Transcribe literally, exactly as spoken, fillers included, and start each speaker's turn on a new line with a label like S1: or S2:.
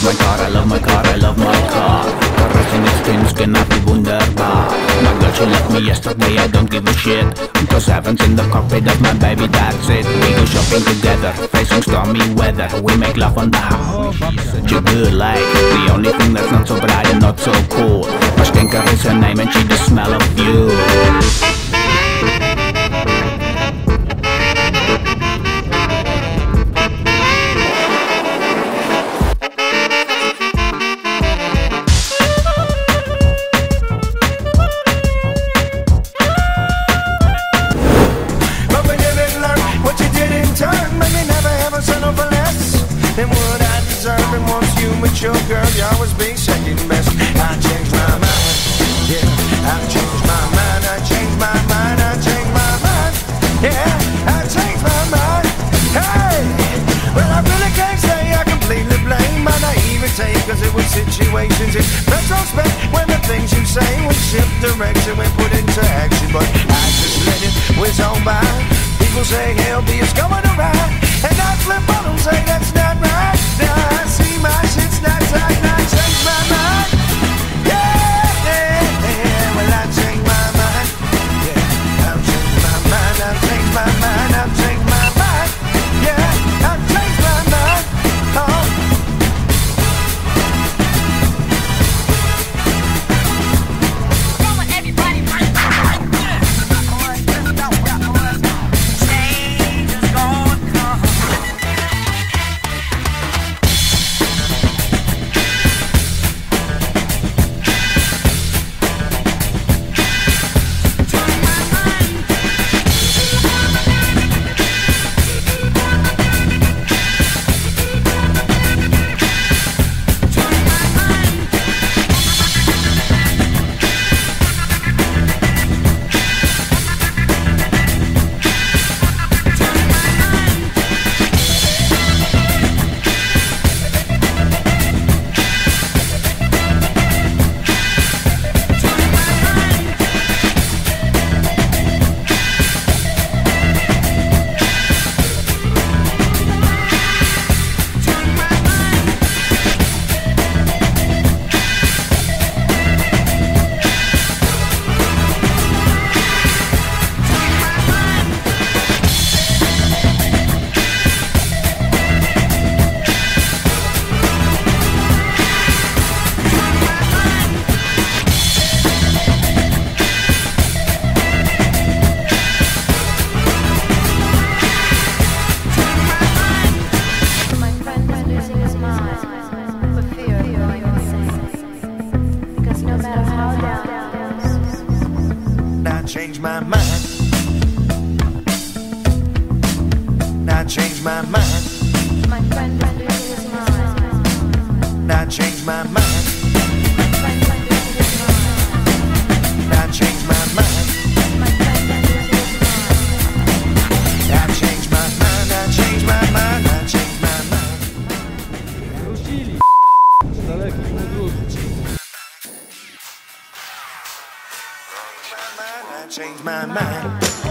S1: love my car, I love my car, I love my car. Car racing experience cannot be wunderbar. My girl, she left me yesterday, I don't give a shit. Cause heaven's in the cockpit of my baby, that's it. We go shopping together, facing stormy weather. We make love on the house, she's such a good light. The only thing that's not so bright and not so cool, Pashtenka is her name and she the smell of you.
S2: Your girl, you always be second best. I changed my mind, yeah. I changed my mind, I changed my mind, I changed my mind, yeah. I changed my mind, hey. Well, I really can't say I completely blame my naivete, cause it was situations in retrospect when the things you say would shift direction when put into action. But I just let it whiz on by. People say hell be it's going around, and I flip on them, say that's not right. Now I see my shit's not tight, and I change my mind. Yeah, yeah, yeah. Well, I change my mind. Yeah, I've changed my mind. I've changed my mind. I've changed my mind. Yeah, I've changed my mind. Oh. Come on, everybody, right, right, right. Change is gonna come. Change my mind. Now change my mind. My friend is losing his mind. Now change my mind. My friend is losing his mind. Now change my mind. My friend is losing his mind. Now change my mind. Now change my mind. Now change my mind.
S3: Wrócili. Z dalekich podróży.
S2: Change my mind.